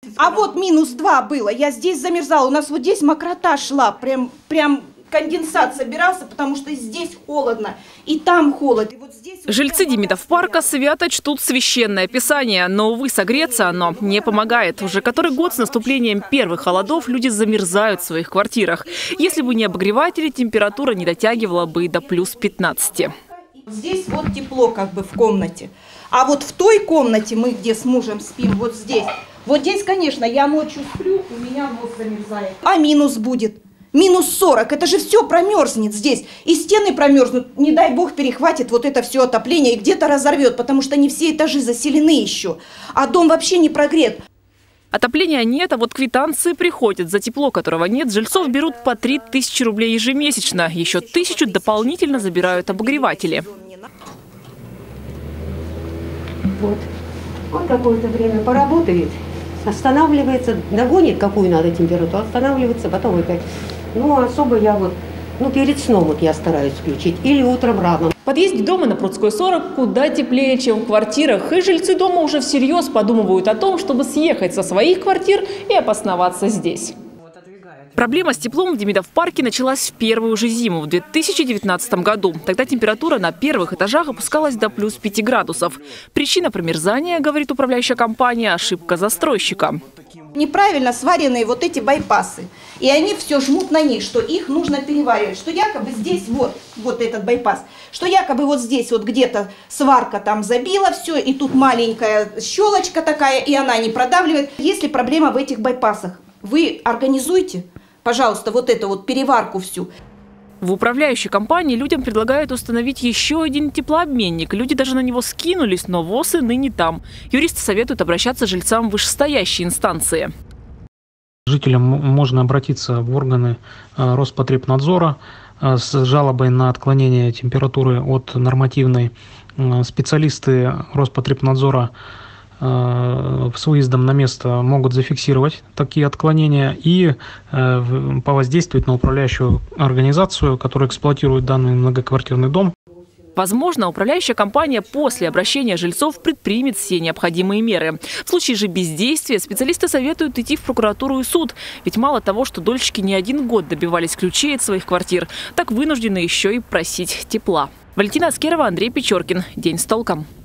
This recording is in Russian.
А вот -2 было, я здесь замерзала, у нас вот здесь мокрота шла, прям конденсат собирался, потому что здесь холодно, и там холод. И вот здесь Жильцы Демидов-парка свято чтут священное писание, но, увы, согреться оно не помогает. Уже который год с наступлением первых холодов люди замерзают в своих квартирах. Если бы не обогреватели, температура не дотягивала бы и до +15. Здесь вот тепло как бы в комнате. А вот в той комнате мы, где с мужем спим, вот здесь, конечно, я ночью сплю, у меня нос замерзает. А минус будет. -40, это же все промерзнет здесь. И стены промерзнут, не дай бог перехватит вот это все отопление и где-то разорвет, потому что не все этажи заселены еще. А дом вообще не прогрет. Отопления нет, а вот квитанции приходят. За тепло, которого нет, жильцов берут по 3000 рублей ежемесячно. Еще 1000 дополнительно забирают обогреватели. Вот какое-то время поработает, останавливается, догонит, какую надо температуру, останавливается, потом опять. Ну, особо я перед сном я стараюсь включить, или утром рано. В подъезде дома на Прудской 40 куда теплее, чем в квартирах. И жильцы дома уже всерьез подумывают о том, чтобы съехать со своих квартир и обосноваться здесь. Проблема с теплом в Демидов-парке началась в первую же зиму, в 2019 году. Тогда температура на первых этажах опускалась до +5 градусов. Причина промерзания, говорит управляющая компания, ошибка застройщика. Неправильно сваренные вот эти байпасы. И они все жмут на них, что их нужно переваривать. Что якобы здесь вот этот байпас, что якобы вот здесь вот где-то сварка там забила все, и тут маленькая щелочка такая, и она не продавливает. Если проблема в этих байпасах, вы организуйте, пожалуйста, вот эту вот переварку всю. В управляющей компании людям предлагают установить еще один теплообменник. Люди даже на него скинулись, но ВОС и ныне там. Юристы советуют обращаться жильцам в вышестоящие инстанции. Жителям можно обратиться в органы Роспотребнадзора с жалобой на отклонение температуры от нормативной. Специалисты Роспотребнадзора с выездом на место могут зафиксировать такие отклонения и повоздействовать на управляющую организацию, которая эксплуатирует данный многоквартирный дом. Возможно, управляющая компания после обращения жильцов предпримет все необходимые меры. В случае же бездействия специалисты советуют идти в прокуратуру и суд. Ведь мало того, что дольщики не 1 год добивались ключей от своих квартир, так вынуждены еще и просить тепла. Валентина Аскерова, Андрей Печоркин. День с толком.